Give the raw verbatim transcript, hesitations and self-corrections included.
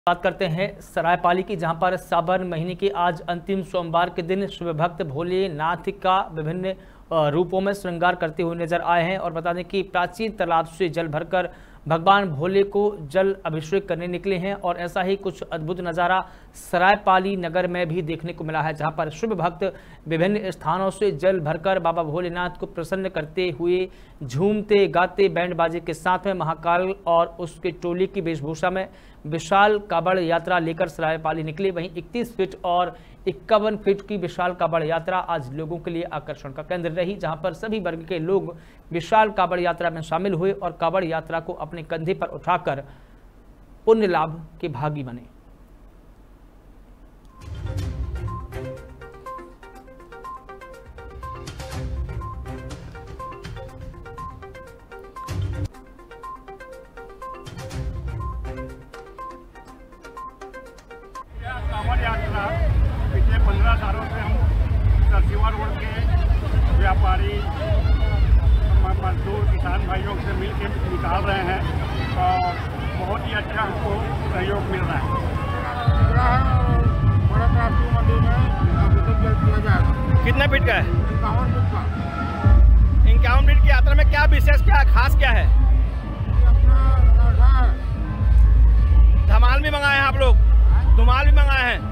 बात करते हैं सरायपाली की, जहां पर सावन महीने के आज अंतिम सोमवार के दिन शिव भक्त भोलेनाथ का विभिन्न रूपों में श्रृंगार करते हुए नजर आए हैं। और बता दें कि प्राचीन तालाब से जल भरकर भगवान भोले को जल अभिषेक करने निकले हैं। और ऐसा ही कुछ अद्भुत नज़ारा सरायपाली नगर में भी देखने को मिला है, जहां पर शिव भक्त विभिन्न स्थानों से जल भरकर बाबा भोलेनाथ को प्रसन्न करते हुए झूमते गाते बैंड बाजे के साथ में महाकाल और उसके टोली की वेशभूषा में विशाल कावड़ यात्रा लेकर सरायपाली निकले। वहीं इकतीस फीट और इक्यावन फीट की विशाल कावड़ यात्रा आज लोगों के लिए आकर्षण का केंद्र रही, जहां पर सभी वर्ग के लोग विशाल कावड़ यात्रा में शामिल हुए और कावड़ यात्रा को अपने कंधे पर उठाकर पुण्य लाभ के भागी बने। कांवड़ यात्रा पिछले पंद्रह सालों से हम सरसीवा रोड के व्यापारी मजदूर किसान भाइयों से मिल के निकाल रहे हैं और बहुत ही अच्छा हमको सहयोग मिल रहा है। कितने फीट का है? इक्यावन फीट का। इक्यावन फीट की यात्रा में क्या विशेष, क्या खास क्या है? धमाल भी मंगाए हैं आप लोग? धमाल भी मंगाए हैं?